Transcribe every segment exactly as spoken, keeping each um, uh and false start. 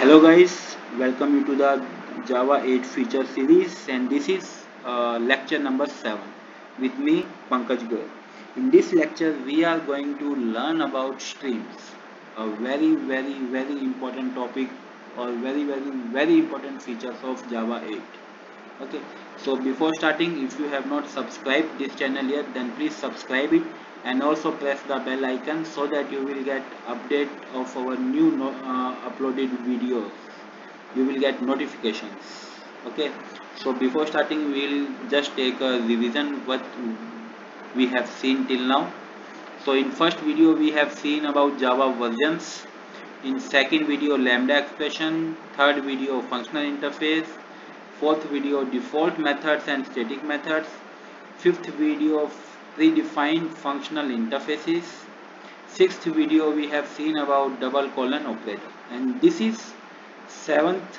Hello guys, welcome you to the Java eight feature series, and this is uh, lecture number seven with me Pankaj Goyal. In this lecture we are going to learn about streams, a very very very important topic or very very very important features of Java eight. Okay, so before starting, if you have not subscribed this channel yet, then please subscribe it and also press the bell icon so that you will get update of our new no, uh, uploaded videos. You will get notifications. Okay, so before starting, we will just take a revision what we have seen till now. So in first video we have seen about Java versions, in second video lambda expression, third video functional interface, fourth video default methods and static methods, fifth video predefined functional interfaces, sixth video we have seen about double colon operator, and this is seventh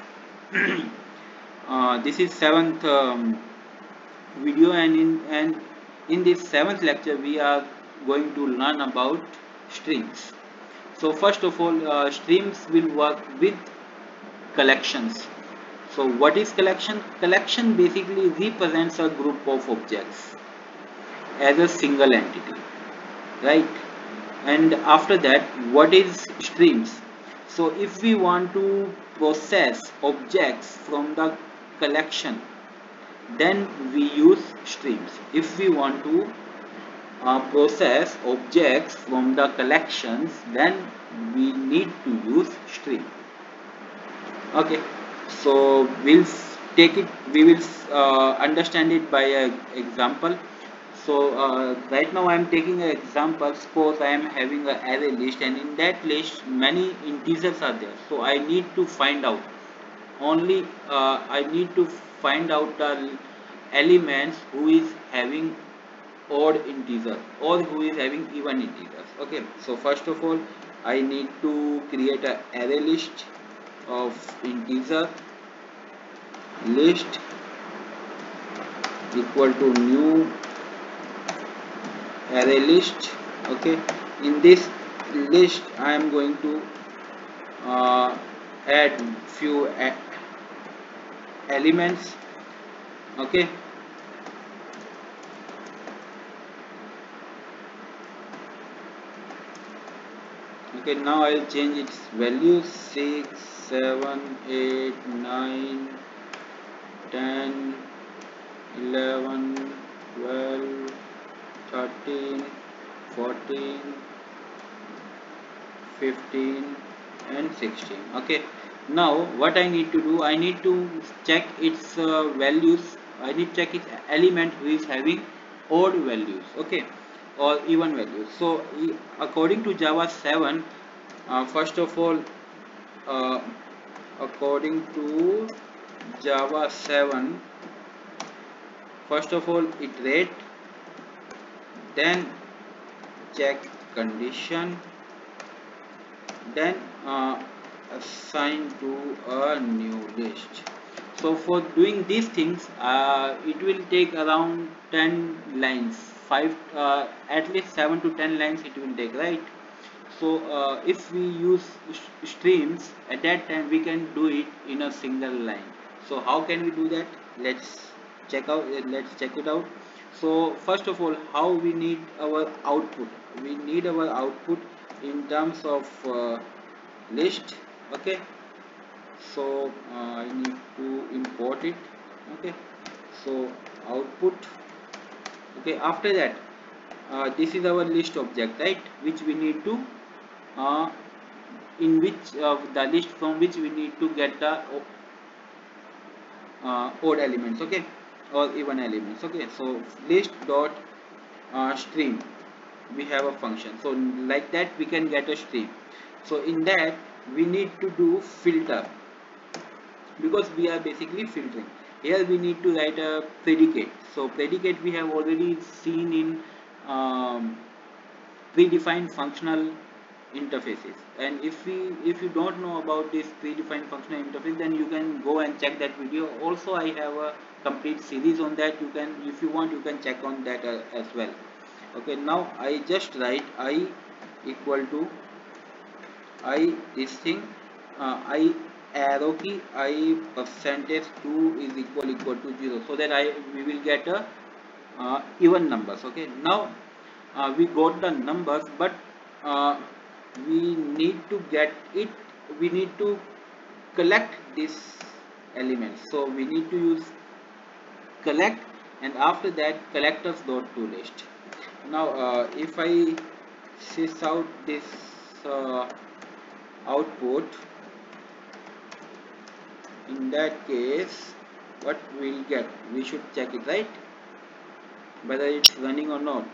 uh, this is seventh um, video, and in and in this seventh lecture we are going to learn about strings. So first of all, uh, streams will work with collections. So what is collection? Collection basically represents a group of objects as a single entity, right? And after that, what is streams? So if we want to process objects from the collection, then we use streams. If we want to uh, process objects from the collections, then we need to use stream. Okay, so we'll take it, we will uh, understand it by an example. So uh, right now I am taking an example. Suppose I am having an array list, and in that list many integers are there. So I need to find out only uh, I need to find out the elements who is having odd integer or who is having even integers. Okay, so first of all I need to create an array list of integer list equal to new array list. Okay, in this list I am going to uh, add few elements. Okay, okay, now I'll change its value six, seven, eight, nine, ten, eleven, twelve, thirteen, fourteen, fifteen and sixteen. Okay, now what I need to do, I need to check its uh, values. I need to check its element who is having odd values, okay, or even values. So according to Java seven, uh, first of all uh, according to Java seven, first of all iterate, then check condition, then uh, assign to a new list. So for doing these things, uh, it will take around ten lines, five uh, at least seven to ten lines it will take, right? So uh, if we use streams, at that time we can do it in a single line. So how can we do that? Let's check out let's check it out. So first of all, how we need our output? We need our output in terms of uh, list. Okay, so uh, I need to import it. Okay, so output. Okay, after that uh, this is our list object, right, which we need to uh, in which uh, the list from which we need to get the uh, odd elements, okay, or even elements. Okay, so list dot uh, stream, we have a function, so like that we can get a stream. So in that we need to do filter, because we are basically filtering. Here we need to write a predicate. So predicate we have already seen in um, predefined functional interfaces, and if we if you don't know about this predefined functional interface, then you can go and check that video. Also I have a complete series on that. You can, if you want, you can check on that uh, as well. Okay, now I just write I equal to I this thing uh, I arrow key I percentage two is equal equal to zero, so that I we will get a uh, even numbers. Okay, now uh, we got the numbers, but uh, we need to get it, we need to collect this element, so we need to use collect, and after that collectors dot to list. Now uh, if I sys out this uh, output, in that case what we'll get, we should check it, right, whether it's running or not.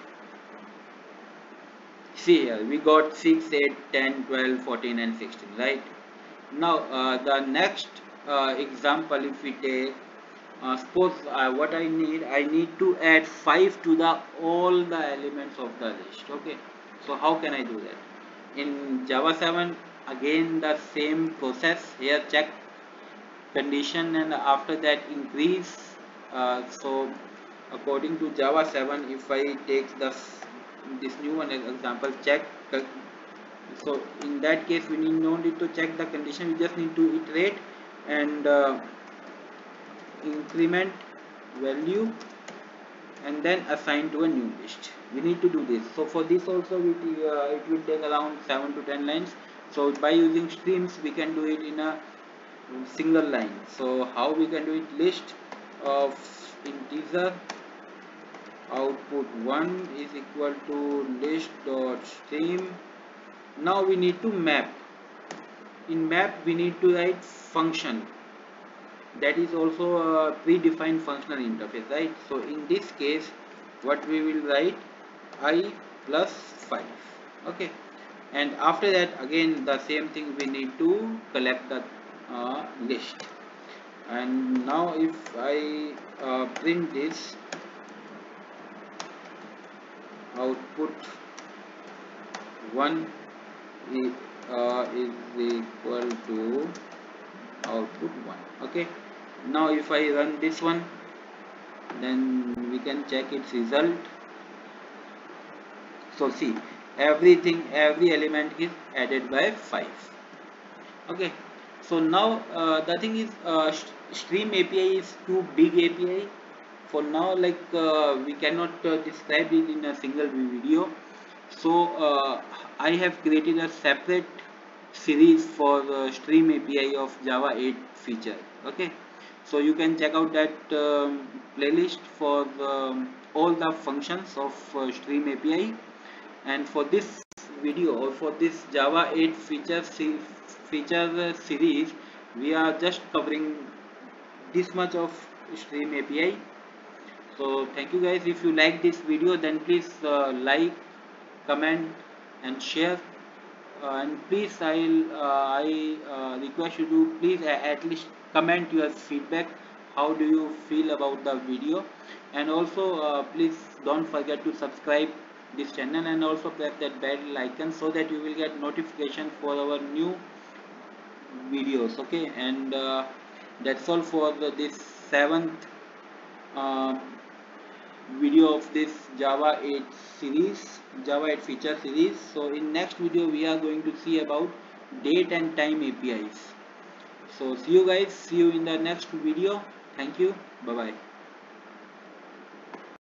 See here, we got six, eight, ten, twelve, fourteen and sixteen, right? Now uh, the next uh, example, if we take uh, suppose uh, what I need, I need to add five to the all the elements of the list. Okay, so how can I do that? In Java seven, again the same process. Here check condition, and after that increase. Uh, so according to Java seven, if I take the this new one as example, check, so in that case we need no need to check the condition, we just need to iterate and uh, increment value and then assign to a new list. We need to do this. So for this also we, uh, it will take around seven to ten lines. So by using streams we can do it in a single line. So how we can do it? List of integer output one is equal to list dot stream. Now we need to map. In map we need to write function, that is also a predefined functional interface, right? So in this case what we will write, I plus five. Okay, and after that again the same thing, we need to collect the uh, list. And now if I uh, print this output one is, uh, is equal to output one. Okay, now if I run this one, then we can check its result. So see, everything, every element is added by five. Okay, so now uh, the thing is uh, stream A P I is too big A P I for now, like uh, we cannot uh, describe it in a single video. So uh, I have created a separate series for the stream A P I of Java eight feature. Okay, so you can check out that um, playlist for um, all the functions of uh, stream A P I. And for this video, or for this Java eight feature se feature series, we are just covering this much of stream A P I. So thank you guys. If you like this video, then please uh, like, comment and share, uh, and please I'll uh, I uh, request you to please at least comment your feedback, how do you feel about the video, and also uh, please don't forget to subscribe this channel and also press that bell icon so that you will get notification for our new videos. Okay, and uh, that's all for the, this seventh uh, video of this Java eight series, Java eight feature series. So in next video we are going to see about date and time A P Is. So see you guys, see you in the next video. Thank you, bye bye.